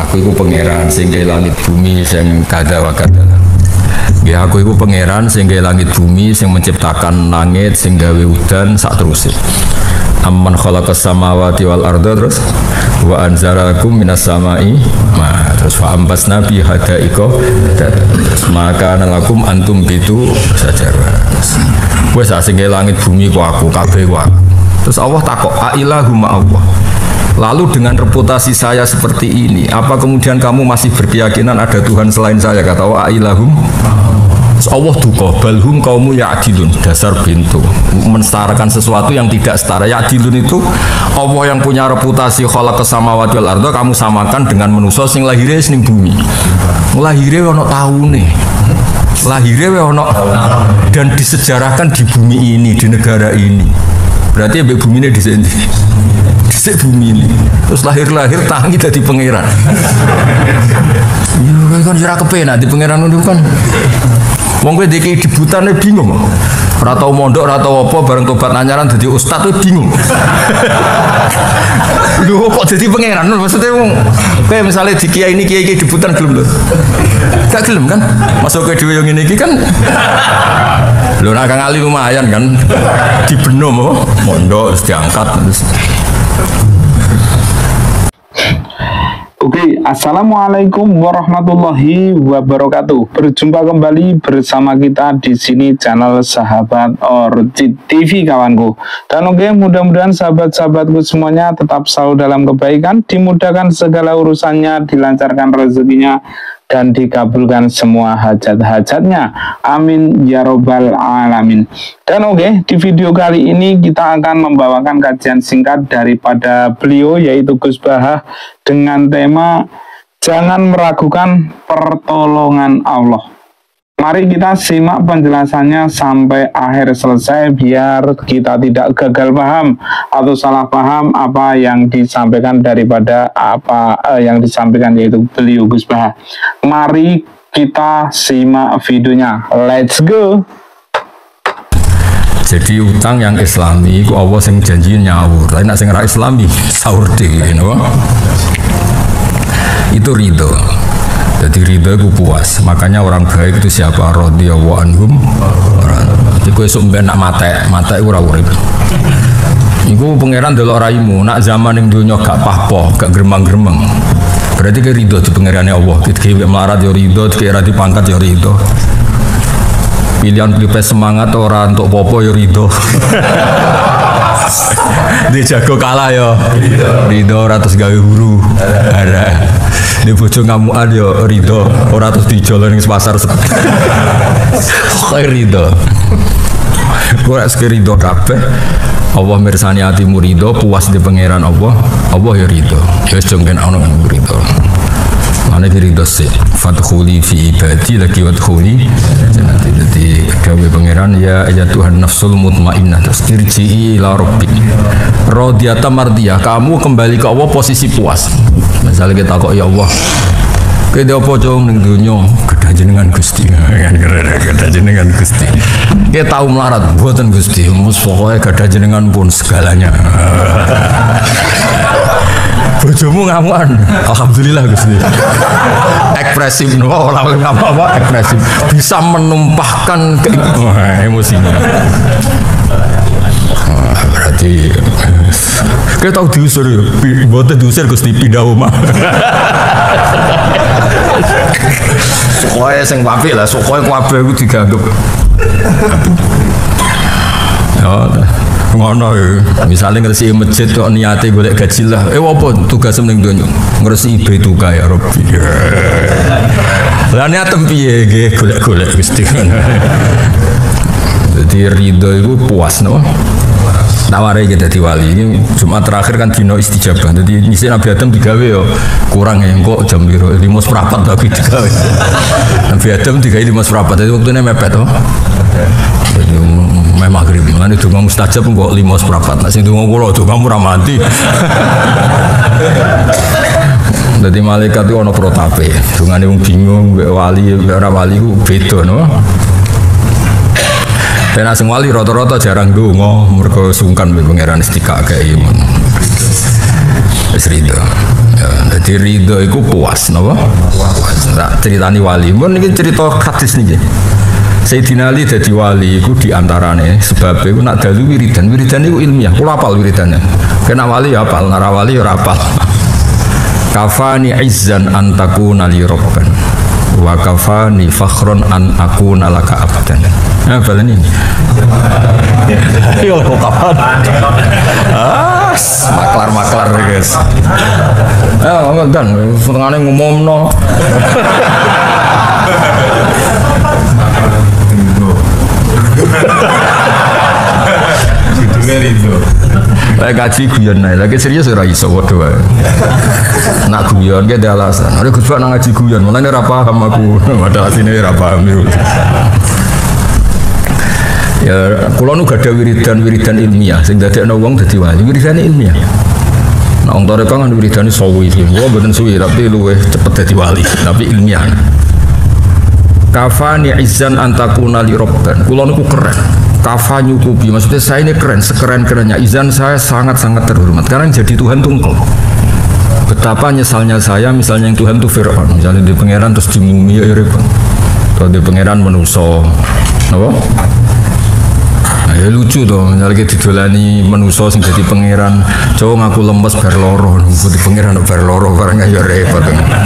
aku iku pangeran sing gawe langit bumi sing kada wa kada. Ya aku iku pangeran sing gawe langit bumi sing menciptakan langit sing gawe udan sak terusé. Amman khalaqas samawati wal arda terus wa anzalakum minas samai ma terus fa ambasna bi hadaika terus maka lakum antum bitu sajarwa. Wes sing gawe langit bumi ku aku kabeh ku aku. Terus Allah takok ailahum Allah. Lalu dengan reputasi saya seperti ini, apa kemudian kamu masih berkeyakinan ada Tuhan selain saya? Kata Allah ailahum. Allah duka balhum kaumu ya'dilun, dasar bintu mensetarakan sesuatu yang tidak setara. Ya'dilun itu Allah yang punya reputasi khalaqas samawati wal arda kamu samakan dengan manusia sing lahire ning bumi. Lahire ono taune. Lahire ono dan disejarahkan di bumi ini, di negara ini. Berarti mbek bumi ini dhisik bumi ini. Terus lahir-lahir tangi dadi pangeran. Ya kan ora kepenak di pangeran itu kan. Wong kowe dikei debutane bingung. Ora tau mondok, ora tau apa bareng tobat anyaran dadi ustaz kowe bingung. Lho kok dadi pangeran? Maksudnya wong kowe misale di kiai ini kiai debutan gelem lho. Gak gelem kan? Masuk ke dhewe yo ngene iki kan. Lho nek Kang Ali lumayan kan. Dibenom apa? Mondok terus diangkat terus. Oke, assalamualaikum warahmatullahi wabarakatuh. Berjumpa kembali bersama kita di sini channel Sahabat Orchid TV kawanku. Dan oke, mudah-mudahan sahabat-sahabatku semuanya tetap selalu dalam kebaikan, dimudahkan segala urusannya, dilancarkan rezekinya, dan dikabulkan semua hajat-hajatnya. Amin ya robbal alamin. Dan oke, di video kali ini kita akan membawakan kajian singkat daripada beliau, yaitu Gus Bahah, dengan tema jangan meragukan pertolongan Allah. Mari kita simak penjelasannya sampai akhir selesai biar kita tidak gagal paham atau salah paham apa yang disampaikan daripada apa yang disampaikan yaitu beliau Gus Bahah. Mari kita simak videonya. Let's go. Jadi utang yang Islami ku Allah sing janji nyawur. Tapi nek sing ora Islami sahur dhewe no. Itu ridho. Jadi ridho itu puas. Makanya orang baik itu siapa? Radhiyallahu anhum. Jadi kowe sok mbek nak mate iku ora urip. Iku pangeran delok raimu, nak zaman ning donya gak pahpoh, gak gremeng-gremeng. Berarti ke ridho di pangerane Allah. Kita melarat ya ridho, kira dipangkat ya ridho. Pilihan pilpres semangat orang untuk popo ya ridho. Dia jago kalah ya ridho, ratus gawe huru. Ada. Di bojo ngamukan yo ridho, ora terus dijolong ning pasar. Kok ridho. Ora ridho kabeh. Allah mirsani atimu ridho, puas di pangeran Allah. Allah ya ridho. Ya wis jengken ana ridho. Ana ridho sih. Fadkhuli fi ibadi lagi wadkhuli jannati. Dadi gawe pangeran ya Tuhan nafsul mutmainnah terus irji'i ila rabbik. Radiyata mardiyah, kamu kembali ke Allah posisi puas. Misalnya kita kok ya Allah, kita apa jauh ning dunia, kedah jenengan Gusti, kedah jenengan Gusti. Kita tahu melarat, buatan Gusti, mus pokoknya kedah jenengan pun segalanya. Bojomu ngamuan, alhamdulillah Gusti. Ekspresif, orang apa ekspresif, bisa menumpahkan emosinya. Berarti kita tahu diusir ya, buatnya diusir Gusti pindah omah. Soalnya sing apik lah, soalnya kabeh iku diganggep. Ya, ngono ya. Misale ngresiki masjid kok niate golek gaji lah. Apa tugas ning donya? Ngresiki Baituka ya Rabbi. Lah niatem piye nggih golek-golek Gusti. Jadi ridho itu puas no. Nawari kita di wali ini Jumat terakhir kan dino istijabah. Jadi misi Nabi Adam digawe yo kurang ya kok jam biru 5:15 tapi digawe. Nabi Adam digawe 5:15 jadi waktunya mepet toh. Memang maghrib lan itu ngomong mustajab kok 5:15. Nek sing donga kula donga ora mati. Jadi malaikat itu ono protape. Dongane wong bingung mbek wali mbek ora wali ku beda no. Dan asing wali rata-rata jarang donga mergo sungkan mbek pangeran istika kae iman. Wis ridho. Ya, jadi ridho itu puas, napa? Puas. Tak ceritani wali. Mun iki cerita hadis niki. Sayyidina Ali dadi wali iku diantarane sebab iku nak dalu wiridan iku ilmiah. Kula hafal wiridane. Kena wali ya hafal, nara wali ya hafal. Kafani izzan an takuna li rabban wa kafani fakhron an akuna laka abdan. Nah, balen ini. Yo kapan? Maklar guys. Dan setengahnya ngomongno. Lagi kaji guyon naik, lagi serius ora iso waduh wae. Nak guyon ge ada alasan. Ora Gus nang ngaji guyon, malah ora paham aku. Padahal asine ora paham yo. Ya, kula nu gadah wiridan ilmiah sing dadekno wong dadi wali. Wiridane ilmiah. Nah, wong toreko kan wiridane suwi. Gua mboten suwi tapi luwih cepet dadi wali, tapi ilmiah. Kafani izzan antakuna li rabban. Kula niku keren. Kafa nyukupi, maksudnya saya ini keren, sekeren-kerennya. Izan saya sangat-sangat terhormat karena jadi Tuhan tungkol. Betapa nyesalnya saya, misalnya yang Tuhan itu Fir'aun, misalnya di pangeran terus di mumi ya repot. Kalau di pangeran menuso, apa? Nah, ya lucu dong, misalnya kita didolani menuso sing jadi pangeran, cowok ngaku lemes berloro, di pangeran berloro, barangnya ya repot.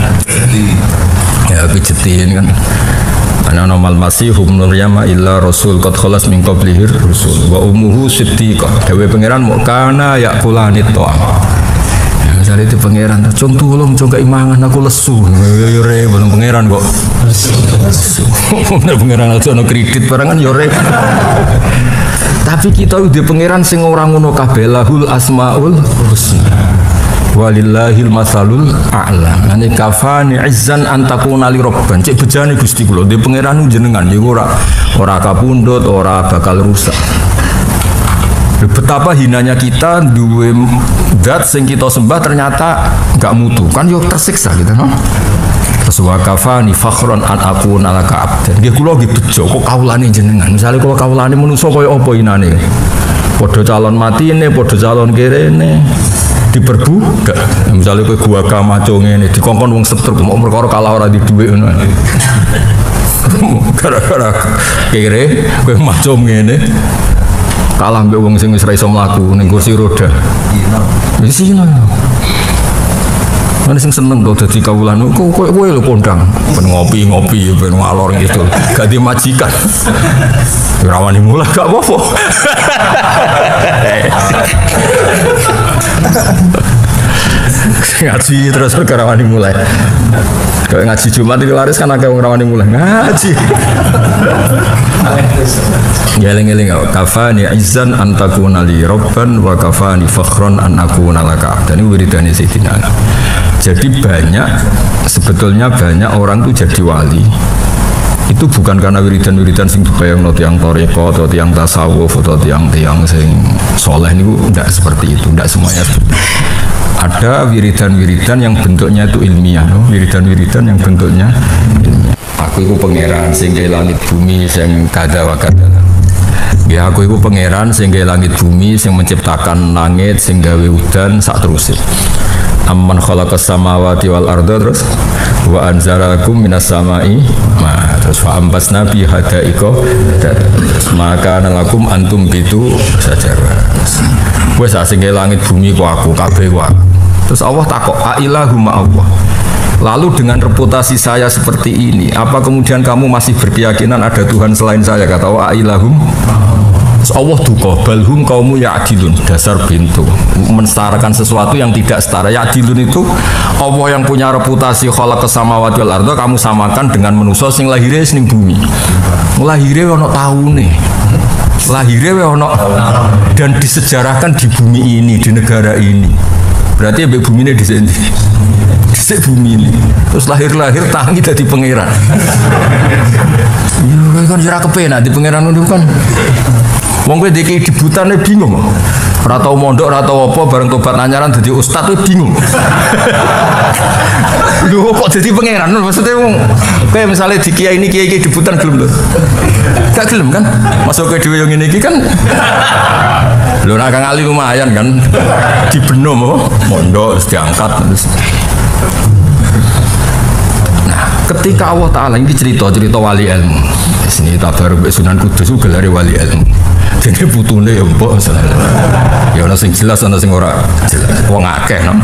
Ya pijetin kan. Ana normal masihum nuryama illa rasul qad khalas min qablihir rusul wa ummuhu siddiqah. Dewe pangeran mau kana yakulani ta'am. Ya misale itu pangeran cung tulung cung keimangan aku lesu. Yo re belum pangeran kok. Lesu. Pangeran aja ono kredit barangan yo re. Tapi kita udah pangeran sing ora ngono kabeh lahul asmaul husna. Walillahil masalul a'la. Ane kafani izzan antakuna li rabban. Cek bejane Gusti kula di pangeran jenengan niku ora kapundhut, ora bakal rusak. Betapa hinanya kita duwe zat sing kita sembah ternyata enggak mutu. Kan yo tersiksa gitu no. Terus wa kafani fakhron an akuna laka abdan. Nggih kula nggih bejo kok kawulane jenengan. Misale kula kawulane manusa kaya apa inane. Padha calon matine, padha calon kerene. Diperbu enggak misalnya kowe gua kamaco ngene dikongkon wong setruk mau perkara kalah ora di dhuwit ngono gara-gara kere kowe maco ngene kalah mbek wong sing wis ra iso mlaku ning kursi roda wis sino mana sing seneng kok dadi kawulan kowe lho kondang ben ngopi-ngopi ben ngalor gitu gak di majikan ora wani mulai gak apa-apa ngaji terus perkara wani mulai kalau ngaji Jumat itu laris kan agak wani mulai ngaji ngeling-ngeling kafani izzan antakuna li rabban wa kafani fakhron an akuna laka abdan. Ini wiridane Sayyidina Ali. Jadi sebetulnya banyak orang itu jadi wali itu bukan karena wiridan-wiridan sing dibayangno tiyang toreko atau tiyang tasawuf atau tiyang sing soleh niku tidak seperti itu, tidak semuanya seperti itu. Ada wiridan-wiridan yang bentuknya itu ilmiah, no? Wiridan-wiridan yang bentuknya ilmiah. Aku itu pangeran sing gawe langit bumi sing kada wa kada. Ya aku itu pangeran sing gawe langit bumi sing menciptakan langit sing gawe udan sak terusé. Amman khalaqas samawati wal arda terus wa anzalakum minas samai ma terus fa ambasna bi hadaika terus maka lakum antum bitu sajar wis sing langit bumi ku aku kabeh ku aku. Terus Allah takok ailahu ma Allah. Lalu dengan reputasi saya seperti ini, apa kemudian kamu masih berkeyakinan ada Tuhan selain saya? Kata Allah ailahum. Allah duka balhum kaumu ya'dilun, dasar bintu mensetarakan sesuatu yang tidak setara. Ya'dilun itu Allah yang punya reputasi khalaqas samawati wal arda kamu samakan dengan manusia sing lahire ning bumi. Lahire ono taune. Lahire ono dan disejarahkan di bumi ini, di negara ini. Berarti mbek bumi ini di sini. Di bumi ini. Terus lahir-lahir tangi dadi pangeran. Ya kan ora kepenak di pangeran itu kan. Wong kowe dikei debutane bingung. Ora tau mondok, ora tau apa bareng tobat anyaran dadi ustaz kowe bingung. Lho kok jadi pangeran? Maksudnya kayak misalnya di kiai ini debutan gelem lho. Gak gelem kan? Masuk ke dhewe yang ini kan. Lho nak Kang Ali lumayan kan. Dibenom apa? Mondok terus diangkat terus. Nah, ketika Allah Taala ini cerita wali ilmu. Di sini tabar Sunan Kudus itu gelare wali ilmu. Jadi putune ya mbok masalah. Ya ana sing jelas ana sing ora jelas. Wong akeh no.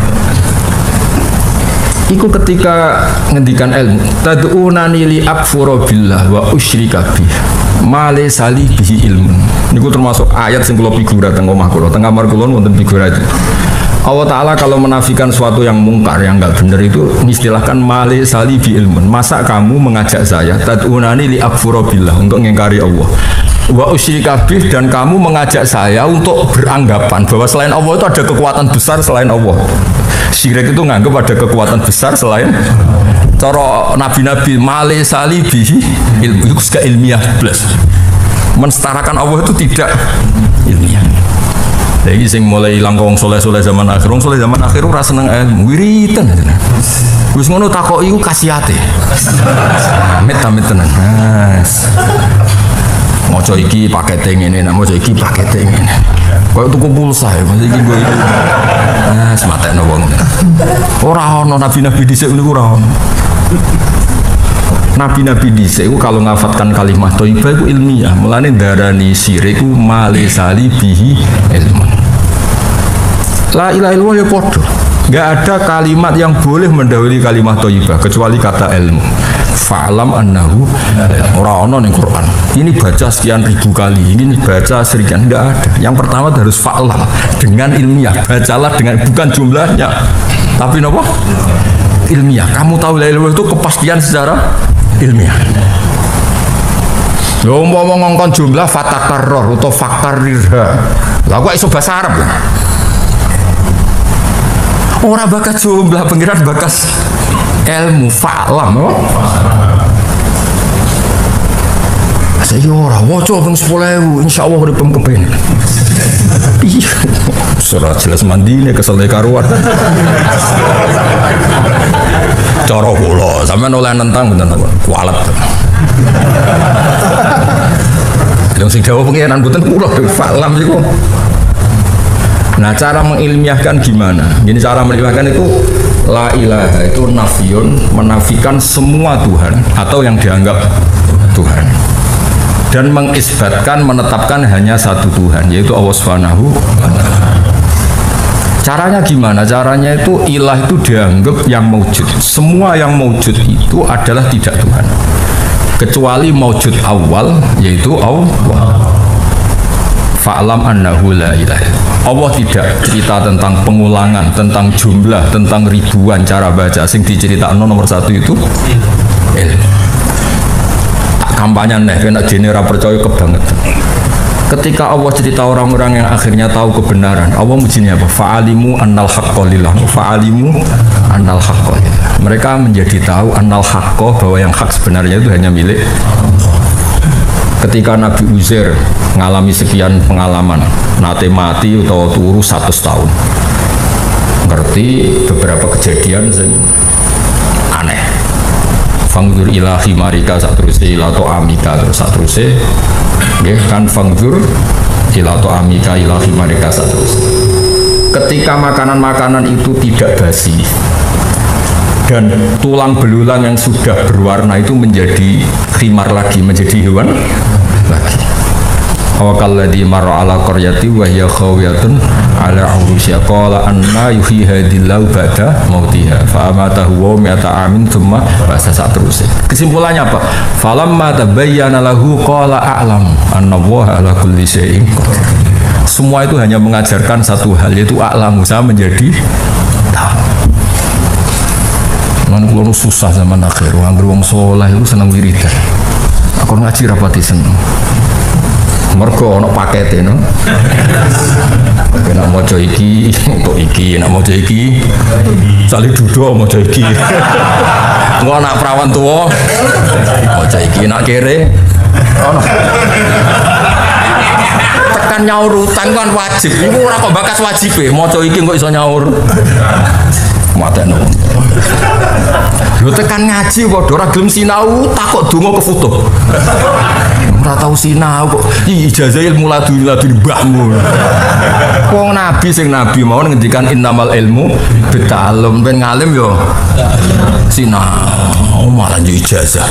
Iku ketika ngendikan ilmu tad'unani li akfura billah wa usyrika bih ma laysa li bihi ilmun. Niku termasuk ayat sing kula figura teng omah kula, teng kamar kula wonten figura itu. Allah Ta'ala kalau menafikan suatu yang mungkar, yang enggak benar itu istilahkan ma laysa li bi ilmun. Masa kamu mengajak saya tad'unani li akfura billah untuk mengingkari Allah wa usyrika bih, dan kamu mengajak saya untuk beranggapan bahwa selain Allah itu ada kekuatan besar selain Allah. Syirik itu nganggap ada kekuatan besar selain cara nabi-nabi male sali bihi ilmu itu gak ilmiah plus. Mensetarakan Allah itu tidak ilmiah. Jadi sing mulai ilang wong soleh-soleh zaman akhir, wong soleh zaman akhir ora seneng ilmu, wiritan. Wis ngono takoki iku kasihate. Amit-amit tenan. Moco iki pakete ngene, nak moco iki pakete ngene. Kaya tuku pulsa ya, mesti iki gue iki. Sematekno wong. Ora ono nabi-nabi dhisik niku ora ono. Nabi-nabi dhisik kalau ngafatkan kalimat thayyibah iku ilmiah. Mulane darani syirik ku malisali bihi ilmu. La ilaha illallah ya padha. Enggak ada kalimat yang boleh mendahului kalimat thayyibah kecuali kata ilmu. Fa'lam annahu ora ono ning Quran. Ini baca sekian ribu kali, ini baca sekian, enggak ada. Yang pertama harus fa'lam dengan ilmiah. Bacalah dengan bukan jumlahnya, tapi apa? Ilmiah. Kamu tahu la ilaha itu kepastian secara ilmiah. Lho umpama ngongkon jumlah fatakarror atau fakarirha. Lah kok iso bahasa Arab lah. Ora bakas jumlah pengiran bakas ilmu fa'lam apa? Saya ora waca ping 10.000 insyaallah urip kepen. Iya. Surah jelas mandine kesel karuan. Cara kula sampean oleh nentang mboten kualet. Lha sing dawuh pengiran mboten kula fa'lam iku. Nah, cara mengilmiahkan gimana? Jadi cara mengilmiahkan itu la ilaha itu nafiyun, menafikan semua Tuhan atau yang dianggap Tuhan, dan mengisbatkan, menetapkan hanya satu Tuhan, yaitu Allah Subhanahu wa Ta'ala. Caranya gimana? Caranya itu ilah itu dianggap yang maujud. Semua yang maujud itu adalah tidak Tuhan, kecuali maujud awal, yaitu Allah. Fa'lam annahu la ilaha. Allah tidak cerita tentang pengulangan, tentang jumlah, tentang ribuan cara baca. Sing diceritakno nomor satu itu ilmu. Kampanye nih, kena jenera percaya kebangetan. Ketika Allah cerita orang-orang yang akhirnya tahu kebenaran, Allah mujinya apa? Fa'alimu annal haqqa lillah. Fa'alimu annal haqqa lillah. Mereka menjadi tahu annal haqqa, bahwa yang hak sebenarnya itu hanya milik Allah. Ketika Nabi Uzair mengalami sekian pengalaman, nate mati atau turu 100 tahun, ngerti beberapa kejadian yang aneh. Fangdur ilahi marika satruse ilato amika terus satruse, kan fangdur ilato amika ilahi marika satruse. Ketika makanan-makanan itu tidak basi dan tulang belulang yang sudah berwarna itu menjadi khimar lagi, menjadi hewan lagi. Awakalladzi marra ala qaryati wa hiya khawiyatun ala urusya qala anna yuhyi hadillahu ba'da mautiha fa amatahu wa mi'ata amin thumma ba'sa terus. Kesimpulannya apa? Falamma tabayyana lahu qala a'lam anna Allaha ala kulli syai'in qadir. Semua itu hanya mengajarkan satu hal, yaitu a'lamu, saya menjadi tahu. Lan kula susah zaman akhir, wong saleh itu seneng wiridan. Aku ngaji rapati seneng. Mergo ana pakete no. Nek maca iki untuk iki, nek maca iki sale dudo maca iki. Engko anak prawan tuwa maca iki, nek kere ono. Tekan nyaur utang kan wajib. Iku ora kok bakas wajib e, maca iki kok iso nyaur. Mateno. Lho tekan ngaji padha ora gelem sinau, takok donga ke foto. Ora tau sinau kok ijazah ilmu laduni mbahmu. Wong nabi sing nabi mau ngendikan innamal ilmu bita'allum, ben ngalim yo sinau malah ijazah.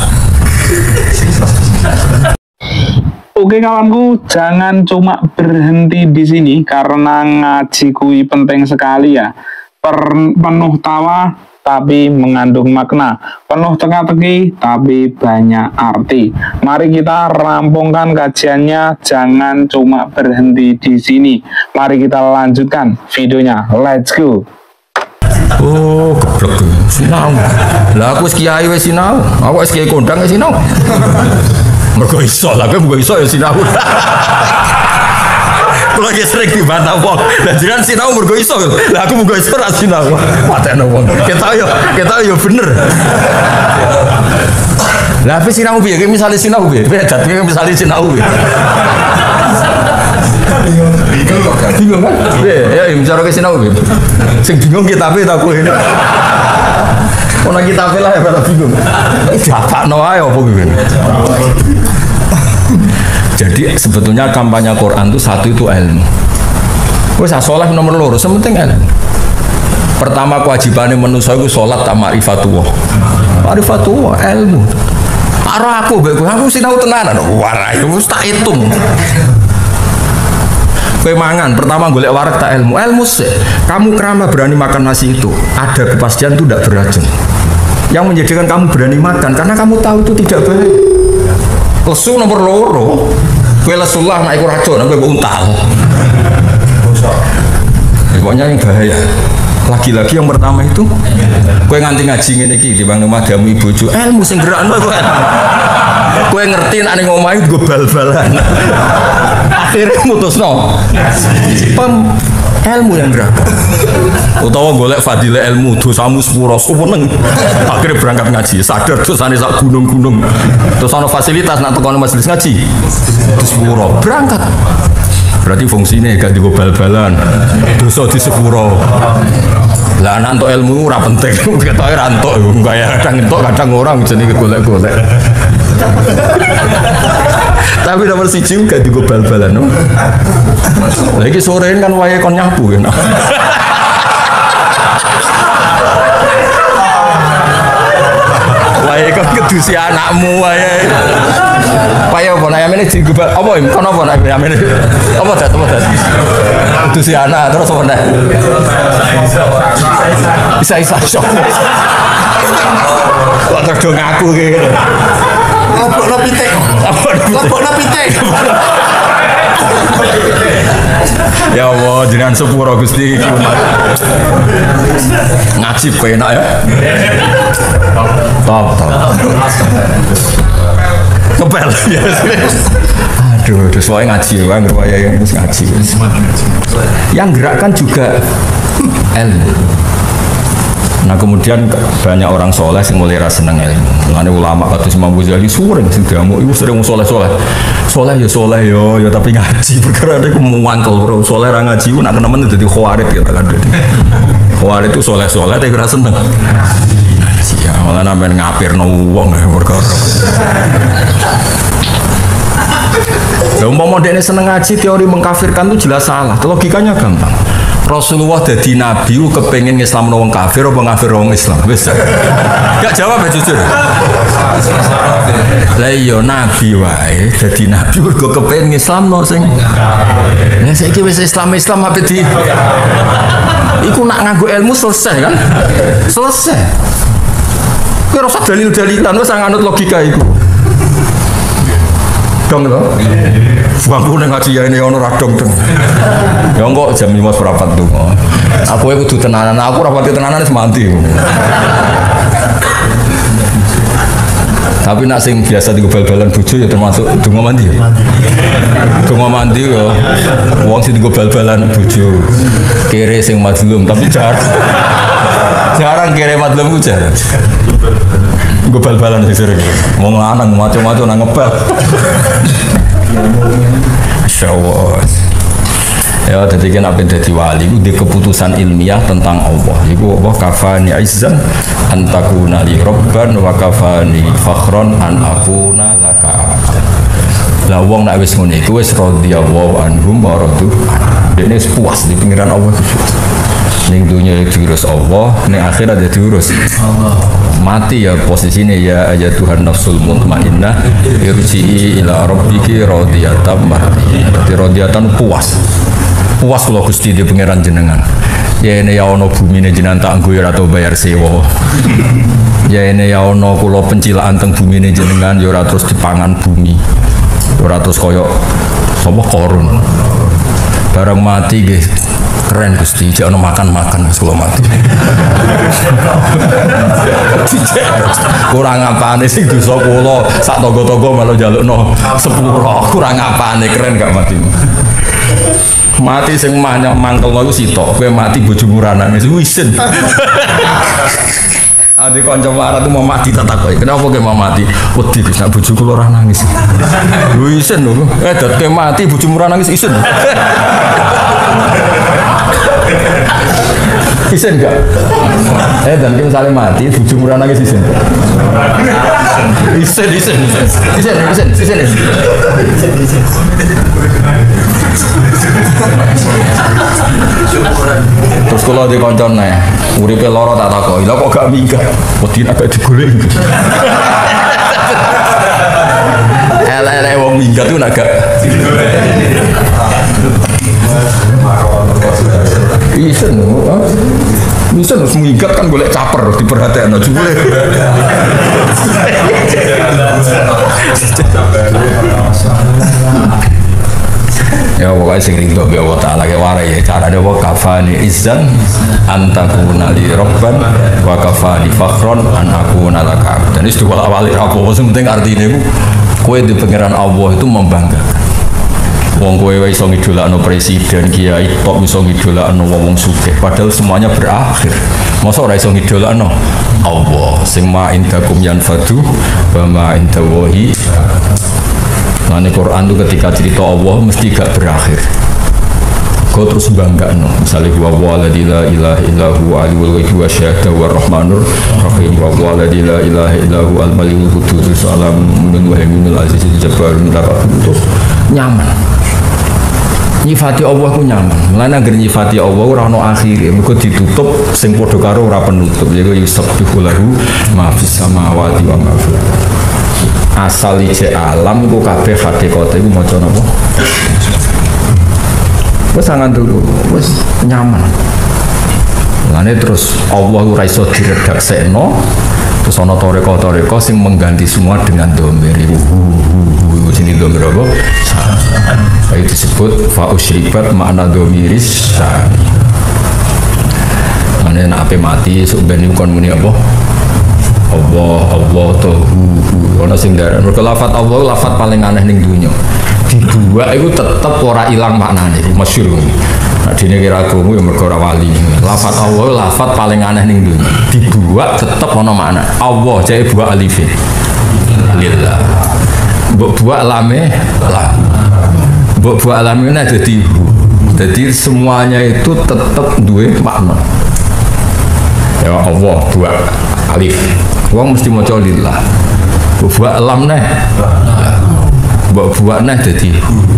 Oke kawanku, jangan cuma berhenti di sini karena ngaji kui penting sekali ya. Penuh tawa tapi mengandung makna, penuh teka-teki tapi banyak arti. Mari kita rampungkan kajiannya, jangan cuma berhenti di sini. Mari kita lanjutkan videonya. Let's go. Oh, geblek sinau. Lah aku wis kiai wis sinau, aku wis kiai kondang wis sinau. Mergo iso lah, kowe iso ya sinau. Kalau dia sering dibantah wong, dan jangan sinau mergo iso. Lah aku mergo iso ra sinau. Mateno wong. Kita yo bener. Lah tapi sinau piye? Misale sinau piye? Beda piye misale sinau piye? Bingung kan? Ya bicara ke sinau piye? Sing bingung kitabe ta kowe. Ono kitabe lah ya pada bingung. Dapakno ae opo kuwi. Jadi sebetulnya kampanye Quran itu satu itu ilmu. Wes sholat nomor loro, sementing ilmu. Pertama kewajibannya manusia itu sholat tak ma'rifatullah. Ma'rifatullah ilmu. Arah aku sinau tenanan. Warai wis tak hitung. Kowe mangan, pertama golek warak tak ilmu. Ilmu sih. Kamu kerama berani makan nasi itu, ada kepastian itu tidak beracun. Yang menjadikan kamu berani makan karena kamu tahu itu tidak baik. Lesu nomor loro, kue lesulah naik racun, sampai untal. Pokoknya yang bahaya. Lagi-lagi yang pertama itu, kue nganti ngaji ngene iki di bang rumah damu ibu ju, ilmu sing gerakno kowe. Kue ngerti nek ning omahe gue bal-balan. Akhirnya mutusno. Ilmu yang gerak. Utawa golek fadilah ilmu dosamu sepuro seneng. Akhirnya berangkat ngaji, sadar dosane sak gunung-gunung. Terus ana fasilitas nak tekan majelis ngaji. Sepuro berangkat. Berarti fungsinya gak digo bal-balan. Dosa di sepuro. Lah anak untuk ilmu ora penting. Ketoke ra entuk kaya kadang entuk kadang orang jenenge golek-golek. Tapi nomor siji gak digo bal-balan. Lagi sorein kan wayahe kon nyapu kan. Wayahe kon kedusi anakmu wayahe. Paya apa nek amene digo bal apa kon apa nek amene. Apa dat. Kedusi anak terus apa nek. Isa sok. Kok terdo ngaku iki. Lapokno pitik. Lapokno pitik. Ya Allah, jenengan sepuro Gusti iki umat. Ngaji penak ya. Top. Kepel ya. Aduh, sesuai ngaji ya, ngerwaya yang ngaji. Yang gerakkan juga ilmu. Nah kemudian banyak orang soleh yang mulai rasa seneng ilmu. Mengenai ulama kata Imam Ghazali sering kamu ibu sering soleh ya tapi ngaji perkara ada kemuan kalau soleh orang ngaji nak teman itu jadi khawarit gitu kan. Khawarit itu soleh tapi rasa seneng. Ya malah namanya ngapir wong perkara. Umpama dene seneng ngaji teori mengkafirkan itu jelas salah. Logikanya gampang. Rasulullah jadi nabi kepengen Islam wong kafir apa ngafir wong Islam? Wis. Gak jawab ya jujur. Lah iya nabi wae dadi nabi kok kepengen Islam sing. Lah saiki wis Islam apa di. Iku nak nganggo ilmu selesai kan? Selesai. Kowe ora usah dalil-dalilan wis nganut logika iku. Dong lho. Bangku ning ngaji ya ini ono ra dong. Ya kok jam 5 seprapat tuh. Aku kudu tenanan, aku ora pati tenanan wis mati. Tapi nak sing biasa digo bal-balan bojo ya termasuk donga mandi ya. Donga mandi ya wong sing digo bal-balan bojo. Kere sing mazlum tapi jarang kere mazlum ku jarang. Gue bal-balan sih sering, mau ngelanang, macam-macam nang ngebal. Masya Allah. Ya dadi kan apa dadi wali iku di keputusan ilmiah tentang Allah. Iku Allah kafani izzan an takuna li rabban wa kafani fakhron an akuna laka. Lah wong nek wis ngene iku wis radhiyallahu anhum wa radu. Dene puas di pengiran Allah itu. Ning dunia diurus Allah, ning akhirat ya diurus Allah. Mati ya posisinya ya Tuhan nafsul mutmainnah irji'i ila rabbiki radiyatan mardiyah. Dadi radiyatan puas. Puas kula Gusti di pangeran jenengan. Ya ini ya ono bumine jenengan tak nggo ora tau bayar sewa. Ya ini ya ono kula pencilaan teng bumine jenengan ya ora terus dipangan bumi. Ora terus kaya sapa korun. Barang mati nggih keren Gusti, jek ono makan-makan wis kula mati. Kurang apane sing dosa kula, sak tangga-tangga malah njalukno sepuro. Kurang apane keren gak mati. Mati sing mangkelno iku sitok, kowe mati bojomu ra nangis wisen. Ade kanca marah tuh mau mati tak takoki. Kenapa kowe mau mati? Wedi Gus, nek bojoku ora nangis. Wisen lho. Dadi mati bojomu ora nangis isen. Isen enggak? Dan kita saling mati, bojomu ora nangis isen. Isen. Terus kalau di koncone, uripe loro tak takoki, lha kok gak minggat? Wedi agak digolek. Elek wong minggat ku nak gak. Bisa harus minggat kan golek caper diperhatiin jebule. Ya pokoknya sing rindu bi Allah Ta'ala ke warai ya carane wa kafani izzan antakuna li rabban wa kafani fakhron an akuna laka. Dan itu wali apa sing penting artine iku kowe di pangeran Allah itu membanggakan. Wong kowe iso ngidolakno presiden, kiai, tok iso ngidolakno wong sugih padahal semuanya berakhir. Masa ora iso ngidolakno Allah sing ma indakum yanfadu wa ma indallahi. Nah, ini Quran itu ketika cerita Allah mesti gak berakhir. Kau terus bangga no. Misalnya wa waladzi la ilaha illahu alimul ghaibi wa syahada wa rahmanur rahim wa waladzi la ilaha illahu al malikul qudus salamun muhaiminul azizul jabbarul mutakabbir. Nyaman. Nyifati Allah ku nyaman. Mulane anggere nyifati Allah ora ono akhire, mergo ditutup sing padha karo ora penutup. Yaiku yusabbihu lahu ma fis samawati wa ma fil ardh. Asal ije alam ku kabeh hakikate iku maca napa? Wes sangan dulu, wes nyaman. Lane terus Allah ora iso diredaksekno. Terus ana toreko sing mengganti semua dengan dhamir iku. Sini dhamir apa? Itu disebut fa usyribat makna dhamiris syani. Lane nek ape mati sok ben iku kon muni apa? Allah tohu ana sing daran mergo lafat Allah lafat paling aneh ning dunya dibuak itu tetep ora ilang maknane iku masyhur nah dene kira agama ya mergo ora wali lafat Allah lafat paling aneh ning dunya dibuak tetep ana makna Allah jake buak alif lillah mbok buak lame lah mbok buak lame ana jadi semuanya itu tetep duwe makna ya Allah buak alif wong mesti maca lillah. Buat lam neh. Buat neh dadi.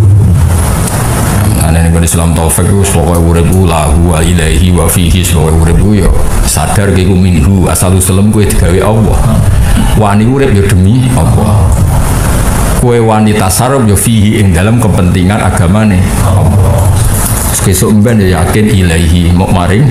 Ana ning Islam taufik wis pokoke urip lahu wa ilaihi wa fihi pokoke urip yo sadar ki ku minhu asal usulem kowe digawe Allah. Wani urip yo demi Allah. Kowe wani tasarruf yo fihi ing dalam kepentingan agamane Allah. Sesuk mben yo yakin ilaihi mok maring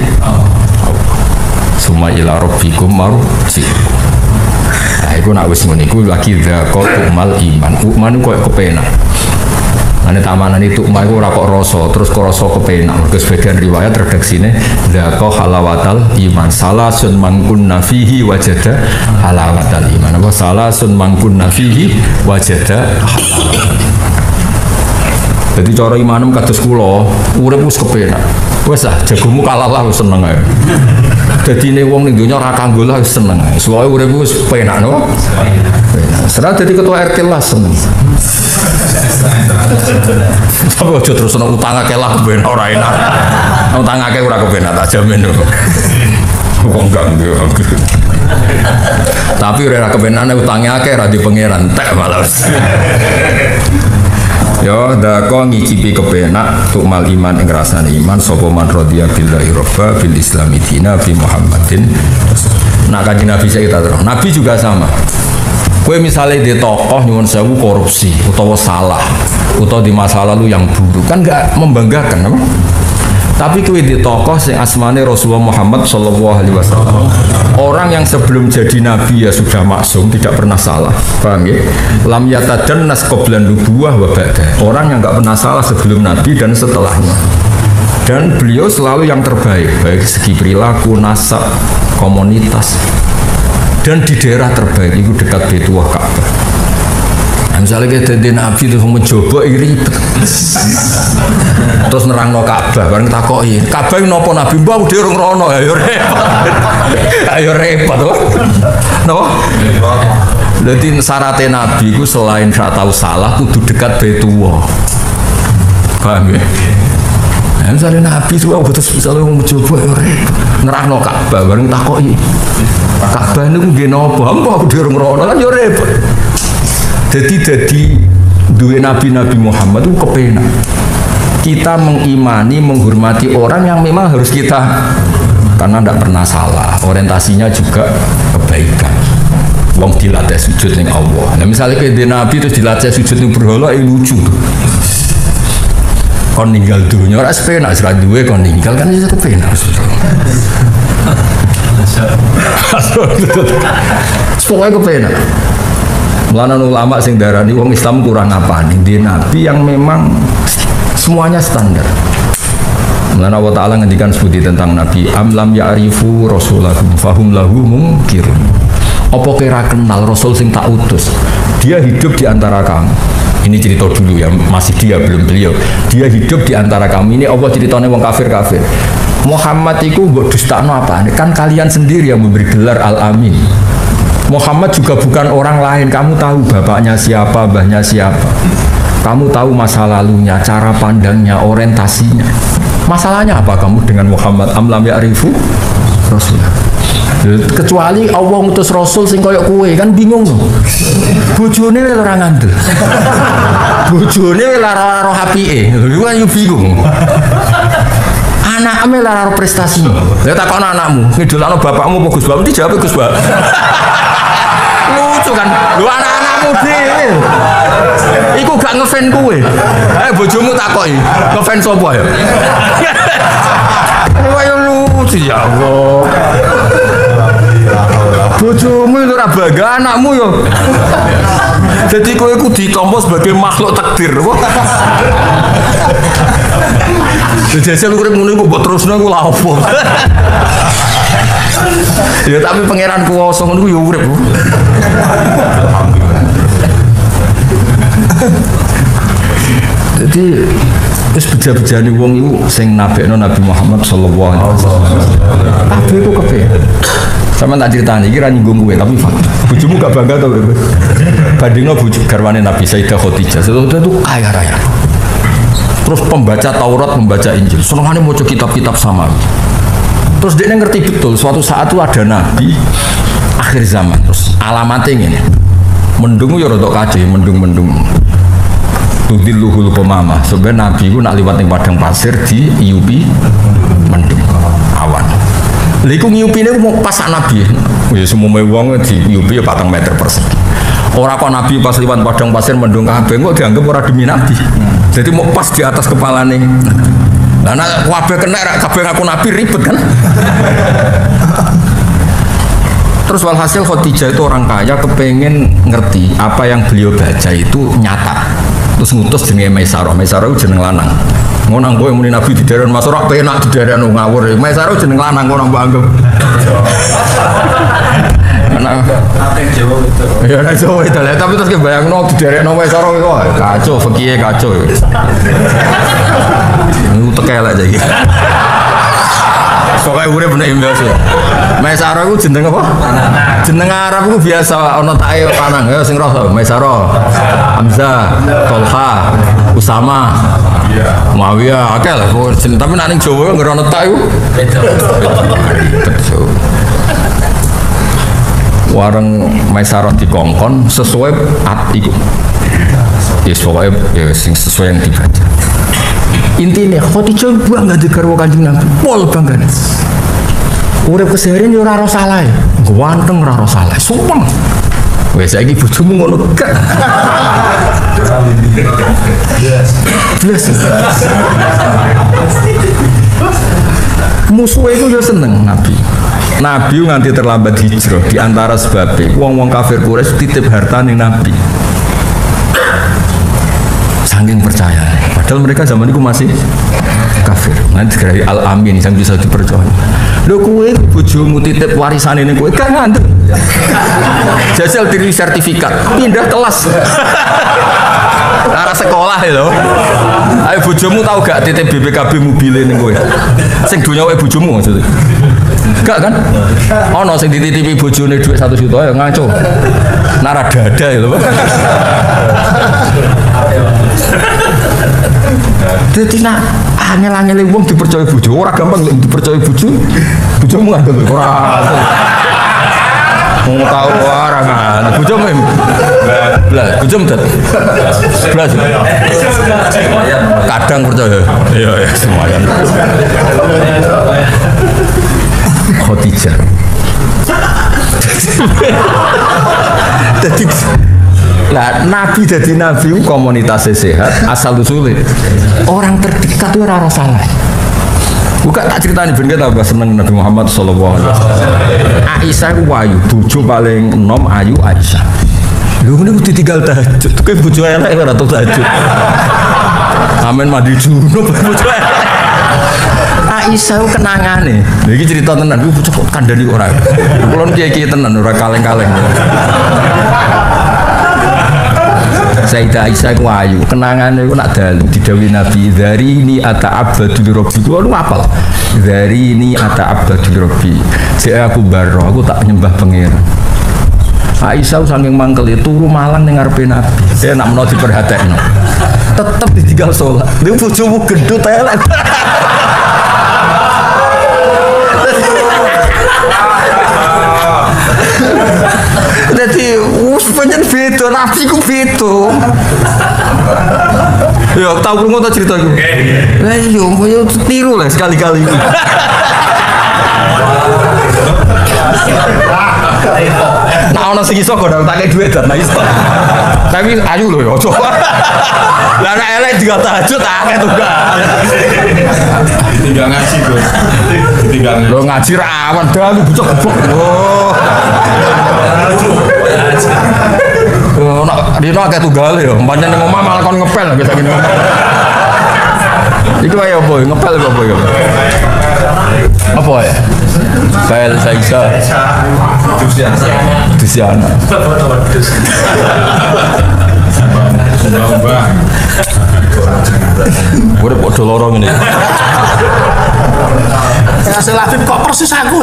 summa ila rabbikum marji'ukum. Nah, iku nak wis ngene iku lagi zakot umal iman. Uman kok kepenak. Ane tamanan itu umat iku ora kok rasa, terus kok rasa kepenak. Mergo sebagian riwayat redaksine zakot halawatal iman. Salasun mangkunna fihi wajada halawatal iman. Apa salasun mangkunna fihi wajada halawatal iman. Jadi cara imanem kados kula, urip wis kepenak. Wis ah jagomu kalah lah wis seneng ae. Dadi nek wong ning donya ora kanggo lah wis seneng ae. Soale urip wis penak no. Penak. Serat dadi ketua RT lah seneng. Tapi aja terus ana utang akeh lah kepen ora enak. Utang akeh ora kepen tak jamin. Wong enggak. Tapi ora kepenane utangnya akeh ra di pangeran tek malah. Ya dako ngicipi kepenak tukmal iman ing rasane iman sapa man radhiya billahi robba bil islami dina bi Muhammadin. Nah kanjeng Nabi saya kita terus. Nabi juga sama. Kowe misalnya di tokoh nyuwun sewu korupsi utawa salah utawa di masa lalu yang buruk kan enggak membanggakan apa? Tapi kowe di tokoh sing asmane Rasulullah Muhammad sallallahu alaihi wasallam. Orang yang sebelum jadi nabi ya sudah maksum, tidak pernah salah. Paham ya? Lam yatadannas qablan nubuwah wa ba'da. Orang yang enggak pernah salah sebelum nabi dan setelahnya. Dan beliau selalu yang terbaik, baik segi perilaku, nasab, komunitas. Dan di daerah terbaik itu dekat Baitullah Ka'bah. Misalnya kita jadi nabi itu mencoba iri terus nerangno Ka'bah bareng takoki Ka'bah napa nabi mbah udah urung rono ayo repot napa dadi syaratnya nabi ku selain sak tahu salah kudu dekat Baitullah paham ya misalnya nabi itu terus misalnya mau mencoba nerangno Ka'bah bareng takoki Ka'bah niku nggih napa mbah udah urung rono kan yo repot. Jadi dua Nabi Muhammad itu kepenak. Kita mengimani, menghormati orang yang memang harus kita karena tidak pernah salah. Orientasinya juga kebaikan. Wong dilatih sujud ning Allah. Nah misalnya kayak Nabi terus dilatih sujud ning berhala lucu tuh. Kon ninggal dunia ora sepenak serat duwe kon ninggal kan iso kepenak. Pokoknya kepenak. Mulane ulama sing darani wong Islam kurang apa nih di nabi yang memang semuanya standar. Mulane Allah Taala ngendikan sebuti tentang nabi amlam ya'rifu rasulahum fahum lahu munkirun. Apa kira kenal rasul sing tak utus? Dia hidup di antara kamu. Ini cerita dulu ya, masih dia belum beliau. Dia hidup di antara kami. Ini Allah ceritanya wong kafir-kafir. Muhammad itu mbok dustakno apa? Kan kalian sendiri yang memberi gelar Al-Amin. Muhammad juga bukan orang lain. Kamu tahu bapaknya siapa, mbahnya siapa. Kamu tahu masa lalunya, cara pandangnya, orientasinya. Masalahnya apa kamu dengan Muhammad? Amlam ya'rifu Rasulullah. Kecuali Allah ngutus Rasul sing koyok kue kan bingung tuh. Bojone ora ngandel. Bojone ora roh apike. Iku kan bingung. Anakmu ora roh prestasinya. Ya takon anakmu, ngidolakno bapakmu apa Gus Bap? Dijawab Gus Bap. Lucu kan, lu anak-anakmu dhewe. Iku gak ngefan kowe. Bojomu takoki, ngefan sapa ya? Ayo lucu ya Allah. Bojomu itu ora bangga anakmu yo. Jadi kowe iku ditampa sebagai makhluk takdir. Jajal urip ngono iku mbok terusno iku lha opo? Ya tapi pangeran kuwasa ngono ya urip. Jadi wis beja-bejane wong iku sing nabekno Nabi Muhammad sallallahu alaihi wasallam. Kabeh iku kabeh. Sama tak ceritani iki ra nyinggung kowe tapi fakta. Bojomu gak bangga to urip. Bandingno bojo garwane Nabi Sayyidah Khadijah. Itu kaya raya. Terus pembaca Taurat, membaca Injil. Senengane maca kitab-kitab sama. Terus dia ngerti betul suatu saat itu ada nabi akhir zaman. Terus alamatnya ini mendung ya rodok kace mendung tudilluhul pemama. Sebenarnya nabi itu nak liwat yang padang pasir di iupi mendung awan. Liku ngiupine mau pas nabi. Ya semua wong di iupi ya 4 meter persegi. Orang kok nabi pas liwat padang pasir mendung kabeh kok dianggap ora demi nabi. Jadi mau pas di atas kepalane. Lah nek kabeh kena kabeh ngaku nabi ribet kan. Terus walhasil Khadijah itu orang kaya kepengen ngerti apa yang beliau baca itu nyata. Terus ngutus jenenge Maisarah. Maisarah itu jeneng lanang. Ngono kowe muni nabi di daerah Maisarah penak di daerah ngawur. Maisarah jeneng lanang ngono mbok anggap. Anak Jawa itu. Ya nek Jawa itu lah tapi terus kebayangno di daerah Maisarah itu kacau fikih kacau. Ini tekel aja gitu. Pokoke urip nek biasa. Maisarah iku jeneng apa? Jeneng Arab iku biasa ana tae panang ya sing roh Maisarah. Hamzah, Tolha, Usama, Muawiyah, akeh lah tapi nek ning Jawa nggak ana tae iku. Wareng Maisarah dikongkon sesuai iku. Ya pokoknya ya sing sesuai yang dibaca. Intinya Khadijah bangga di garwa Kanjeng Nabi, pol bangga. Urip keseharian yo ora salah. Ganteng ora salah. Sumpah. Wes saiki bojomu ngono gak. Musuh itu yo seneng Nabi. Nabi nganti terlambat hijrah di antara sebabnya wong-wong kafir Quraisy titip harta ning Nabi. Saking percaya, padahal mereka zaman itu masih kafir. Nanti dari Al-Amin yang bisa dipercaya. Lho kowe bojomu titip warisan ini kowe gak ngandel. Jajal diri sertifikat, pindah kelas. Arah sekolah lho. Ayo bojomu tahu gak titip BPKB mobil ini kowe. Sing dunya wae bojomu maksudnya. Gak kan? Ono sing dititipi bojone dhuwit 1 juta ya ngaco. Nara dada lho. Jadi nak angel-angel wong dipercaya bojo, ora gampang lek dipercaya bojo. Bojomu ngandel ora. Mau tahu ora kan. Bojomu blas, bojomu dat. Blas. Kadang percaya. Iya ya semuanya. Khadijah. Jadi lah Nabi jadi Nabi komunitasnya sehat asal usulnya orang terdekat itu rara salah. Bukan tak ceritanya bener kita seneng Nabi Muhammad Sallallahu Alaihi Wasallam. Aisyah itu wayu, bojo paling enom ayu Aisyah. Lu ini udah ditinggal tahajud, tuh kayak bojo elek kan atau tahajud. Amin mandi junub bojo elek. Aisyah itu kenangan nih. Ini cerita tenan, gue bocah kok kandani orang. Kalau kiai tenan orang kaleng-kaleng. Sayyidah Aisyah ku ayu, kenangane ku nak dalu didhawuhi Nabi, "Dari ini ata'abbadu li rabbi." Ku apal. "Dari ini ata'abbadu li rabbi." Saya aku baro, aku tak nyembah pangeran. Aisyah saking mangkel turu malang ning ngarepe Nabi. Saya nak menawa diperhatekno. Tetep ditinggal salat. Lha bojomu gendut elek. Jadi penyen beda, Nabi ku beda. Ya tahu krungu ta cerita iku. Lah iya, koyo tiru lah sekali-kali. Nah ono sing iso kok tak kei dhuwit dan iso. Tapi ayu lho ya, coba. Lah nek elek juga tahajud akeh tugas. Tinggal ngaji, Gus. Tinggal ngaji. Lho ngaji ra awan dalu bocah gebok. Oh, nak dino akeh tunggal ya. Pancen ning omah malah kon ngepel biasa ngene. Iku ayo apa? Ngepel apa ya? Apa ya? Bel Saisa. Dusiana. Udah podo lorong ini. Hasil Afif kok persis aku.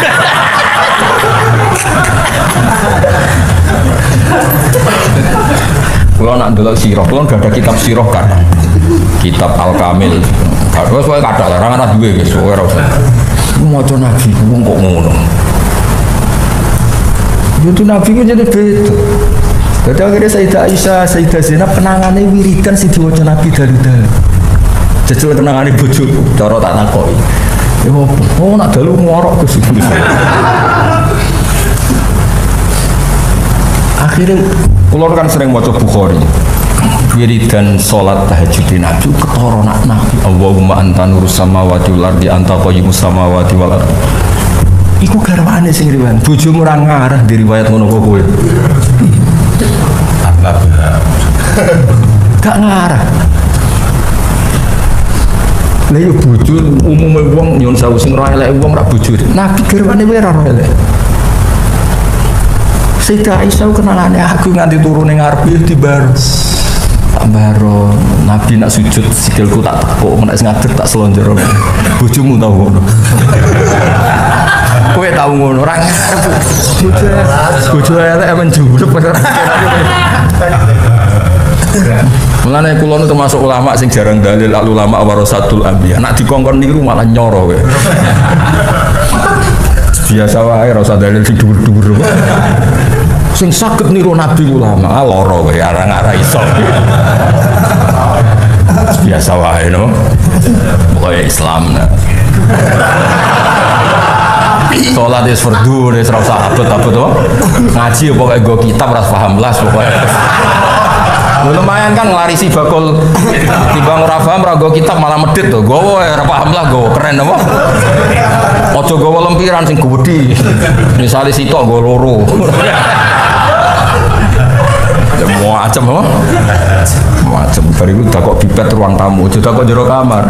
Kalau nak ndelok sirah, kalau gak ada kitab sirah kan, kitab Al-Kamil, kalau soalnya kada lah, orang ada dua guys, soalnya rasa, mau coba Nabi, kok ngono, itu Nabi itu jadi beda. Jadi akhirnya Sayyidah Aisyah, Sayyidah Zainab kenangannya wiridan si diwaca Nabi dalu-dalu. Jujur kenangannya bojo, cara tak nakoi. Ya oh nak dalu ngorok ke sini. Akhirnya kulon kan sering maca Bukhari. Wiridan salat tahajud di Nabi ketara nak Nabi. Allahumma anta nurus samawati wal ardi anta qayyimus samawati wal ardi. Iku garwane sing riwayat. Bojomu ora ngarah di riwayat ngono kok kowe. Gak ngarah. Lah yo bojo umume wong nyun sawu sing ora elek wong ora bojo. Nabi garwane wae ora elek. Sayyidah Aisyah kenalane aku nganti turu ning ngarep di bar. tak baro Nabi nak sujud sikilku tak tepuk nek ngadeg tak selonjor bojomu tau ngono kowe tau ngono ora ngarep bojo elek menjurep mulane kula nu termasuk ulama sing jarang dalil ulama warasatul anbiya nak dikongkon niku malah nyoro kowe biasa wae ora usah dalil sing dhuwur-dhuwur sing saged niru nabi ulama lara kowe arang-arang iso biasa wae no pokoke Islam nah. Sholat is fardu wis ora usah abot-abot to ngaji pokoke nggo kitab ora paham blas pokoke lumayan kan ngelarisi bakul timbang ora paham ora nggo kitab malah medhit to gowo ora paham lah gowo keren apa aja gowo lempiran sing gedhi misale sitok nggo loro macam apa? Macam bariku tak kok pipet ruang tamu, juga kok jero kamar.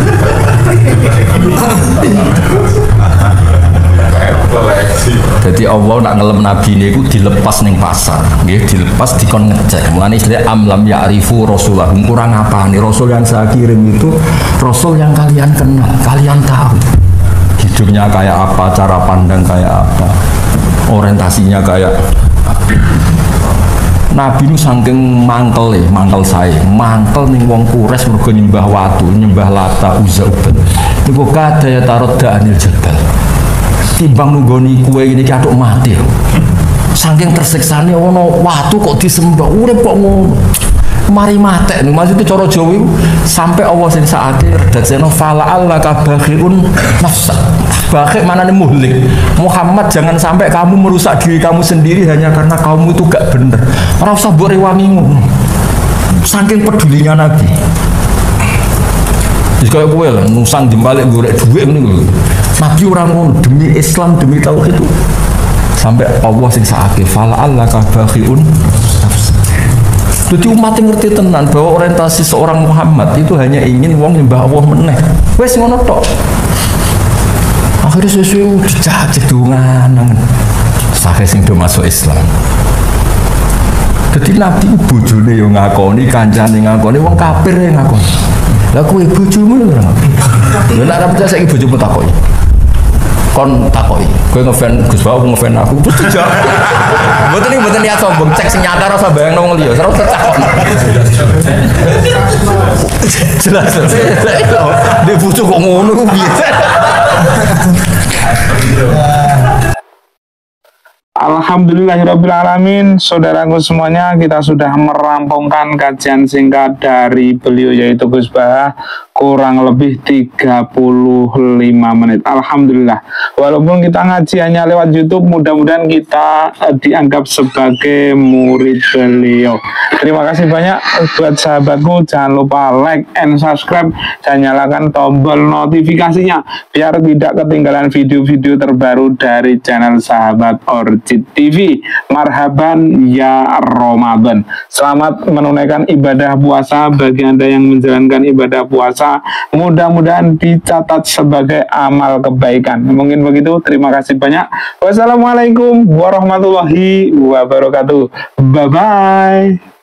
Jadi Allah nak ngelem nabi niku dilepas ning pasar, nggih dilepas dikon ngecek. Mulane istilah amlam ya'rifu rasulahum kurang apa nih rasul yang saya kirim itu rasul yang kalian kenal, kalian tahu. Hidupnya kayak apa, cara pandang kayak apa, orientasinya kayak apa. Nabi itu saking mangkel saya, mangkel ning wong Quraisy mergo nyembah watu, nyembah Lata, Uzza, Ubat. Niku kadaya tarot Daniel Jabal. Timbang nunggoni kue ini kathuk mati. Saking tersiksane ono watu kok disembah, urip kok ngono. Mari matek, maksudnya cara Jawa sampai Allah sing saate redakseno fala alla kabakhiun nafsa. Bakhik manane muhlik. Muhammad jangan sampai kamu merusak diri kamu sendiri hanya karena kamu itu gak bener. Ora usah mbok rewangi ngono. Saking pedulinya Nabi. Wis kaya kowe lho, nusang jembalik golek dhuwit ngene lho. Nabi ora ngono demi Islam, demi tauhid itu. Sampai Allah sing saate fala alla kabakhiun nafsa. Jadi umat yang ngerti tenan bahwa orientasi seorang Muhammad itu hanya ingin wong nyembah Allah meneh. Wes ngono tok. Akhirnya sesuai dicacik dungan. Sampai sing do masuk Islam. Jadi Nabi bojone yo ngakoni, kancane ngakoni, wong kafir yang ngakoni. Lah kowe bojomu lho ora ngakoni. Lha nek ora percaya saiki bojomu takoki. Kon takoki, kowe ngefan Gus Bawa ngefan aku terus dijawab. Mboten niat sombong, cek sing nyata rasa bayang nang wong liya, terus takon. Jelas. Dia bojo kok ngono ku piye? Alhamdulillahirrabbilalamin. Saudaraku semuanya, kita sudah merampungkan kajian singkat dari beliau yaitu Gus Bah, kurang lebih 35 menit. Alhamdulillah. Walaupun kita ngaji hanya lewat YouTube, mudah-mudahan kita dianggap sebagai murid beliau. Terima kasih banyak buat sahabatku. Jangan lupa like and subscribe dan nyalakan tombol notifikasinya biar tidak ketinggalan video-video terbaru dari channel Sahabat Orchid TV. Marhaban ya Ramadan. Selamat menunaikan ibadah puasa bagi Anda yang menjalankan ibadah puasa. Mudah-mudahan dicatat sebagai amal kebaikan. Mungkin begitu. Terima kasih banyak. Wassalamualaikum warahmatullahi wabarakatuh. Bye-bye.